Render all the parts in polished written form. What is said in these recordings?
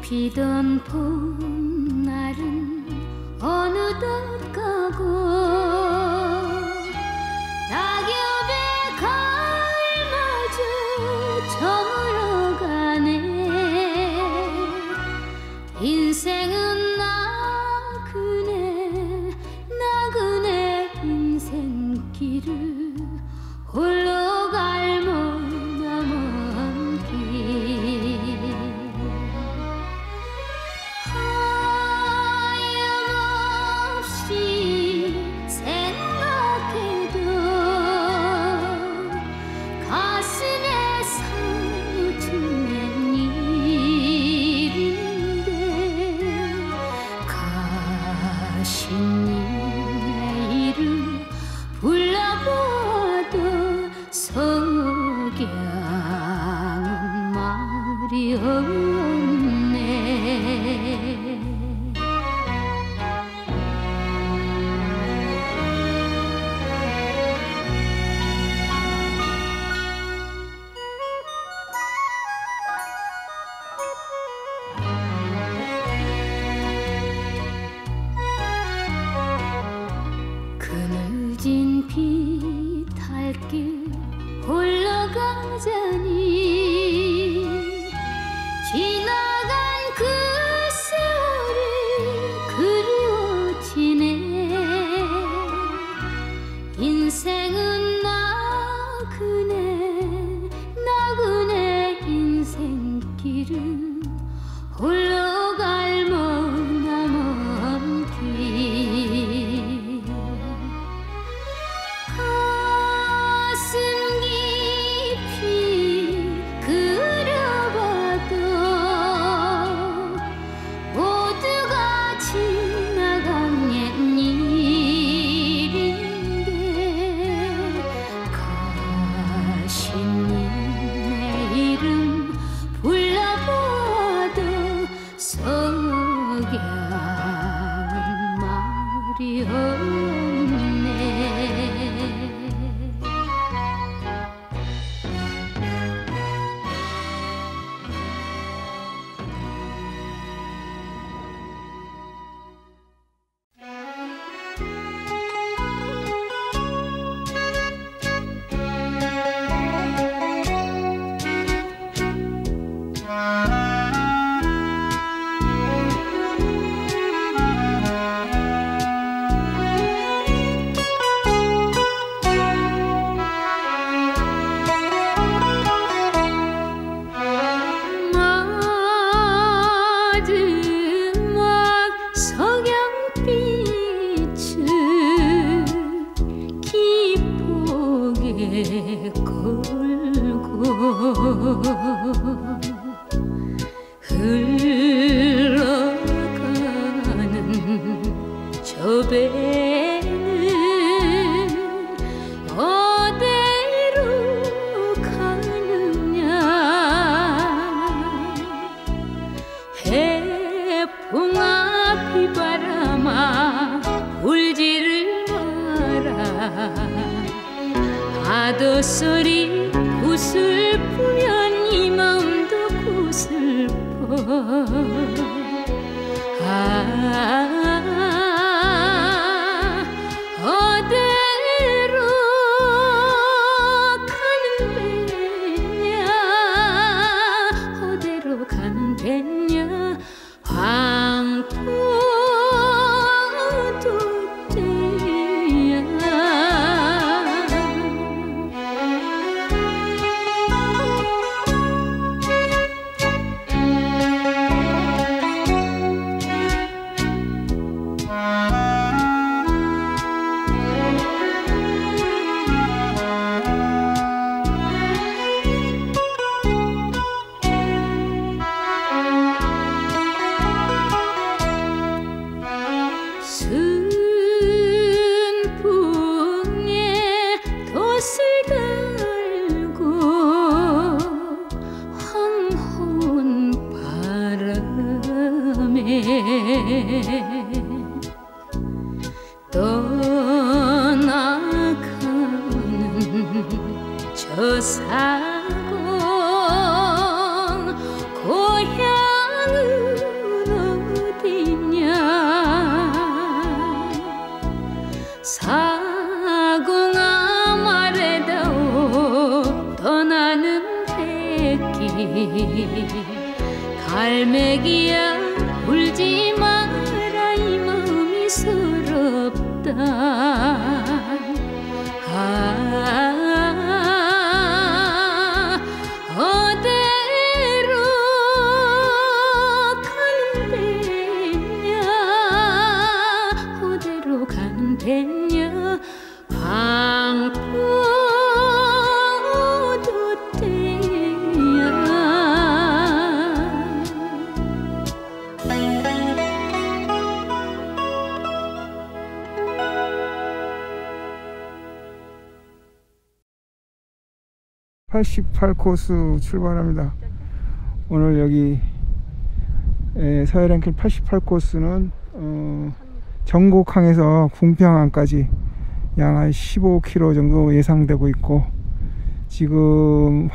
피던 봄날은 어느덧 가고 낙엽의 가을마저 저물어가네. 인생은 나그네 인생길을 홀로 갈 머나먼 길. 하염없이 생각해도 가슴에 사무치는 일인데 가시님의 이름 불러보아도 석양은 말이 없네. 그늘진 비탈길 홀로 가자니 지나간 그 세월이 그리워지네. 인생은 나그네 인생길은 홀로 갈 머나먼 길. 가슴 깊이 그려봐도 모두가 지나간 옛일인데 가시님의 이름 불러보아도 석양은 말이 없네. 마지막 석양빛을 기쁘게 걸고 흘러가는 저 배는 어디로 가느냐. 해풍아 비바람아 울지를 마라. 파도 소리 구슬프면 이 마음도 구슬퍼. 어디로 가는 배냐. 어디로 가는 배냐. 황포도대야. 순풍에 돛을 달고 황혼 바람에 떠나가는 저 사공 고향은 갈매길 갈매기야 울지 마라 이 마음이 서럽다 어디로 가는데냐 어디로 가는데냐 방포도대야 88코스 출발합니다. 오늘 여기 서해안길 88코스는 전곡항에서 궁평항까지 약 한 15km 정도 예상되고 있고, 지금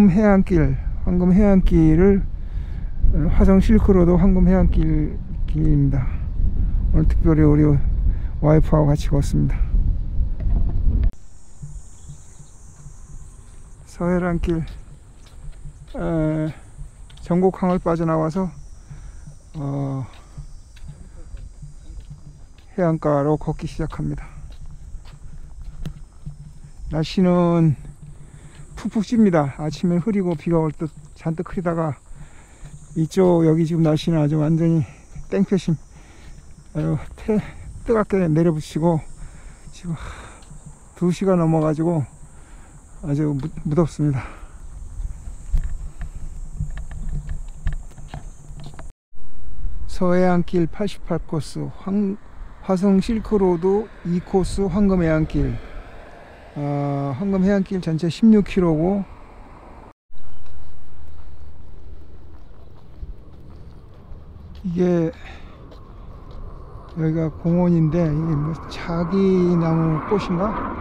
황금해안길을 화성 실크로드 황금해안길입니다. 오늘 특별히 우리 와이프하고 같이 걷습니다. 서해안길 전곡항을 빠져나와서 해안가로 걷기 시작합니다. 날씨는 푹푹 찝니다. 아침에 흐리고 비가 올 듯 잔뜩 흐리다가 이쪽 여기 지금 날씨는 아주 완전히 땡볕임 아주 뜨겁게 내려붙이고 지금 2시가 넘어가지고 아주 무덥습니다. 서해안길 88코스 화성 실크로드 2코스 황금해안길 황금해안길 전체 16km고 이게 여기가 공원인데 이게 뭐 자기나무 꽃인가?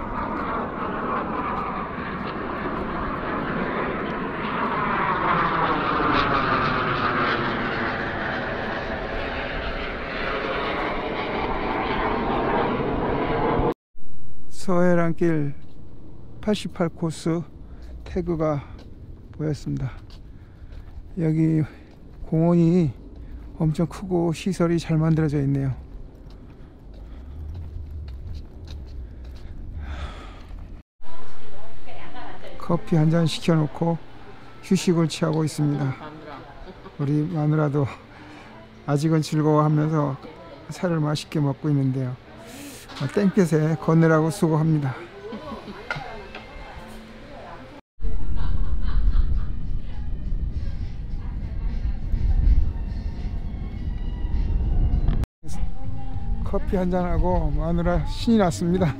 서해안길 88코스 태그가 보였습니다. 여기 공원이 엄청 크고 시설이 잘 만들어져 있네요. 커피 한 잔 시켜놓고 휴식을 취하고 있습니다. 우리 마누라도 아직은 즐거워하면서 살을 맛있게 먹고 있는데요. 땡볕에 걷느라고 수고합니다. 커피 한잔하고 마누라 신이 났습니다.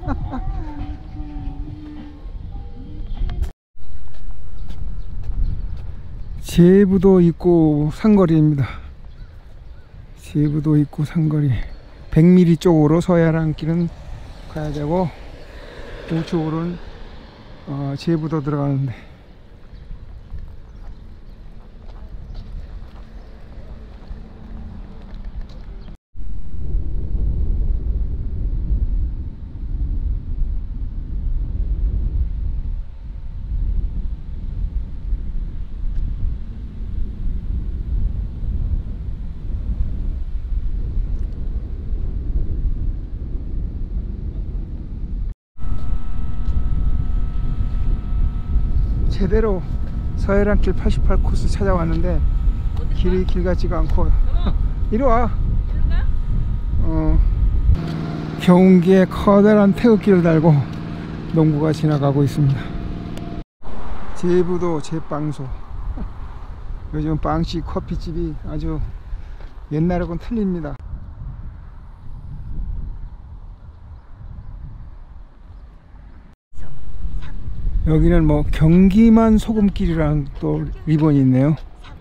제부도 있고 상거리입니다. 제부도 있고 상거리 100mm 쪽으로 서해안길은 가야 되고 우측으로는 제부도 들어가는데 제대로 서해안길 88코스 찾아왔는데 길이 길 같지가 않고 이리 와. 경운기에 커다란 태극기를 달고 농부가 지나가고 있습니다. 제부도 제빵소. 요즘 빵집 커피집이 아주 옛날하고는 틀립니다. 여기는 뭐 경기만 소금길이랑 또 리본이 있네요.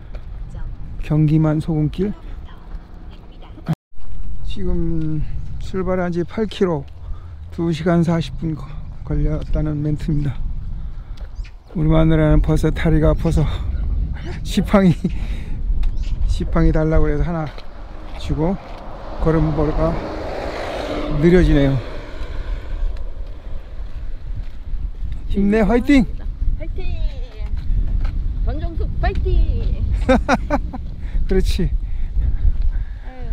경기만 소금길. 지금 출발한 지 8km 2시간 40분 걸렸다는 멘트입니다. 우리 마누라는 벌써 다리가 아파서 지팡이 달라고 해서 하나 주고 걸음보가 느려지네요. 힘내, 화이팅! 화이팅! 파이팅! 그렇지. 아유,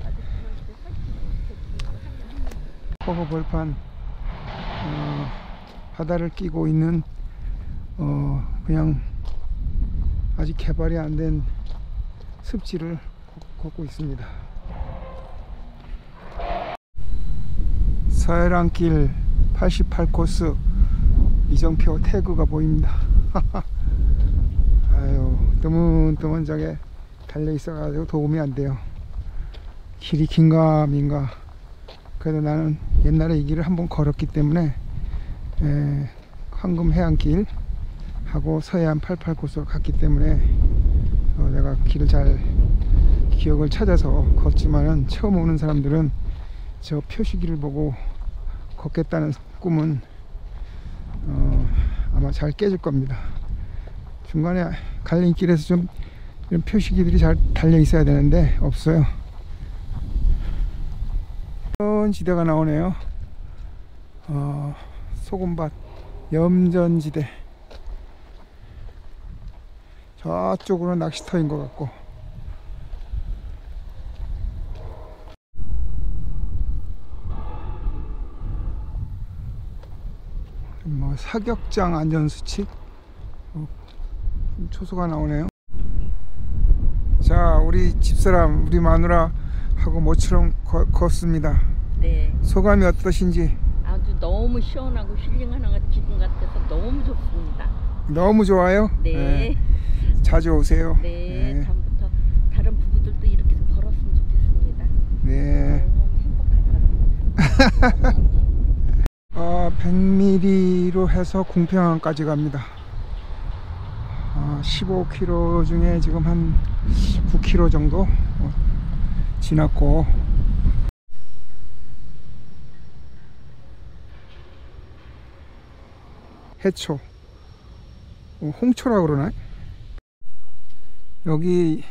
허허 벌판 바다를 끼고 있는 그냥 아직 개발이 안 된 습지를 걷고 있습니다. 서해랑길 88코스 이정표 태그가 보입니다. 아유, 뜨문뜨문하게 달려 있어가지고 도움이 안 돼요. 길이 긴가 민가. 그래도 나는 옛날에 이 길을 한번 걸었기 때문에 황금 해안길 하고 서해안 88코스를 갔기 때문에 내가 길을 잘 기억을 찾아서 걷지만은 처음 오는 사람들은 저 표시기를 보고 걷겠다는 꿈은 아마 잘 깨질 겁니다. 중간에 갈림길에서 좀 이런 표시기들이 잘 달려 있어야 되는데 없어요. 이런 지대가 나오네요. 소금밭 염전지대. 저쪽으로는 낚시터인 것 같고, 뭐 사격장 안전수칙 초소가 나오네요. 자, 우리 집사람, 우리 마누라하고 모처럼 걷습니다. 네. 소감이 어떠신지? 아주 너무 시원하고 힐링하는 기분 같아서 너무 좋습니다. 너무 좋아요? 네. 자주 오세요. 네. 다음부터 다른 부부들도 이렇게 걸었으면 좋겠습니다. 네. 너무 행복하다. 100mm로 해서 궁평항까지 갑니다. 15km 중에 지금 한 9km 정도 지났고, 해초, 홍초라고 그러나? 여기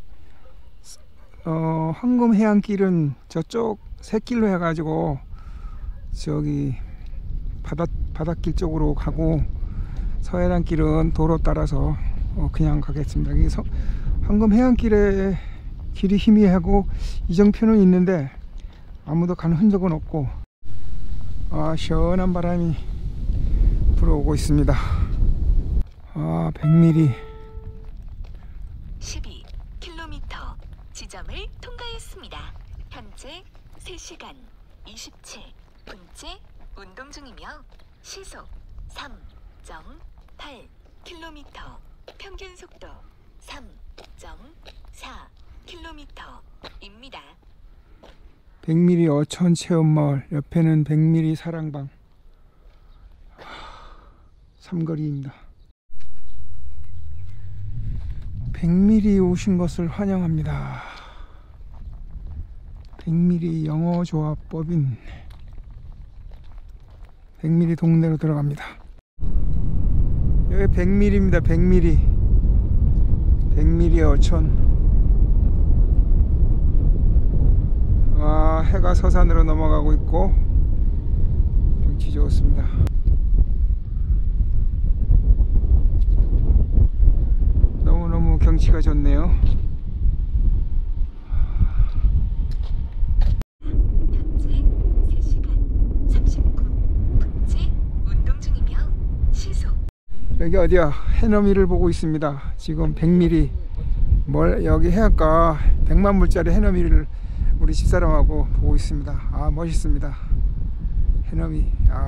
황금 해안길은 저쪽 새길로 해가지고 저기 바닷길 쪽으로 가고, 서해안길은 도로 따라서 그냥 가겠습니다. 여기 황금 해안길에 길이 희미하고 이정표는 있는데 아무도 가는 흔적은 없고, 시원한 바람이 불어오고 있습니다. 100mm 12km 지점을 통과했습니다. 현재 3시간 27분째 운동 중이며 시속 3.8km, 평균 속도 3.4km입니다. 100mm 어촌 체험마을, 옆에는 100mm 사랑방 삼거리입니다. 100mm 오신 것을 환영합니다. 100mm 영어 조합법인 100mm 동네로 들어갑니다. 여기 100mm입니다. 100mm 100mm 어촌. 해가 서산으로 넘어가고 있고 경치 좋습니다. 너무너무 경치가 좋네요. 현재 3시간 39분째 운동 중이며 시속. 여기 어디야? 해넘이를 보고 있습니다. 지금 100mm 여기 해안가 100만 불짜리 해넘이를 우리 집사람하고 보고 있습니다. 멋있습니다. 해넘이.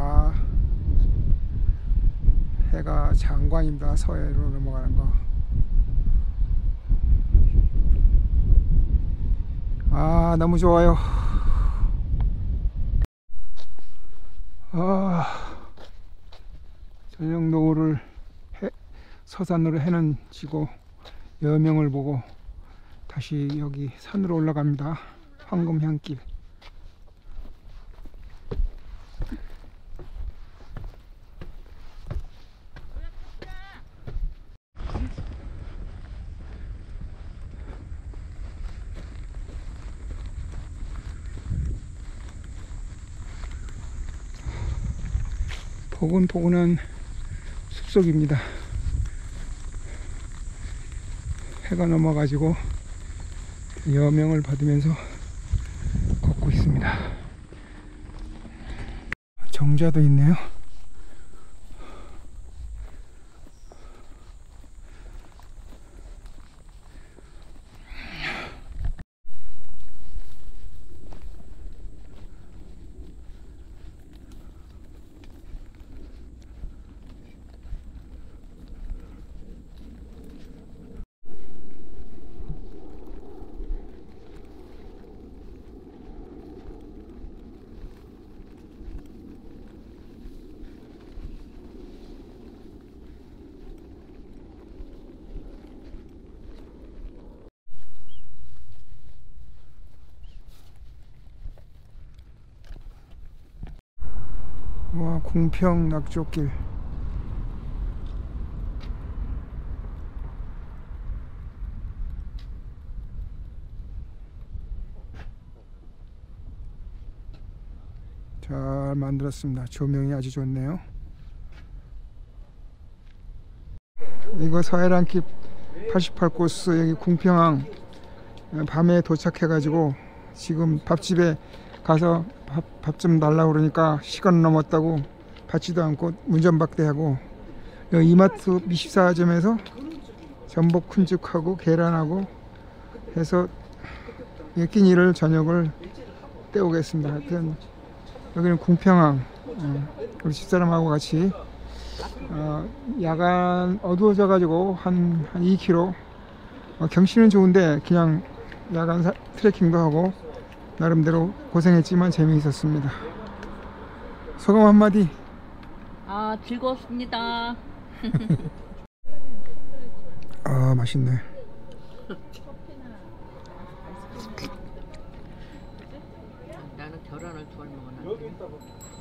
해가 장관입니다. 서해로 넘어가는 거. 너무 좋아요. 저녁 노을을 서산으로 해는 지고 여명을 보고 다시 여기 산으로 올라갑니다. 황금향길. 포근포근한 숲속입니다. 해가 넘어가지고 여명을 받으면서 걷고 있습니다. 정자도 있네요. 와, 궁평 낙조길. 잘 만들었습니다. 조명이 아주 좋네요. 이거 서해안길 88코스 여기 궁평항 밤에 도착해 가지고 지금 밥집에 가서 밥 좀 달라고 그러니까 시간 넘었다고 받지도 않고 운전박대하고 여기 이마트 24점에서 전복 쿤죽하고 계란하고 해서 끼니를 저녁을 때우겠습니다. 하여튼 여기는 궁평항, 우리 집사람하고 같이 야간 어두워져 가지고 한 2km 경치는 좋은데 그냥 야간 트레킹도 하고 나름대로 고생했지만 재미있었습니다. 소감 한마디. 아, 즐거웠습니다. 아, 맛있네. 나는 계란을 두 알 먹었나?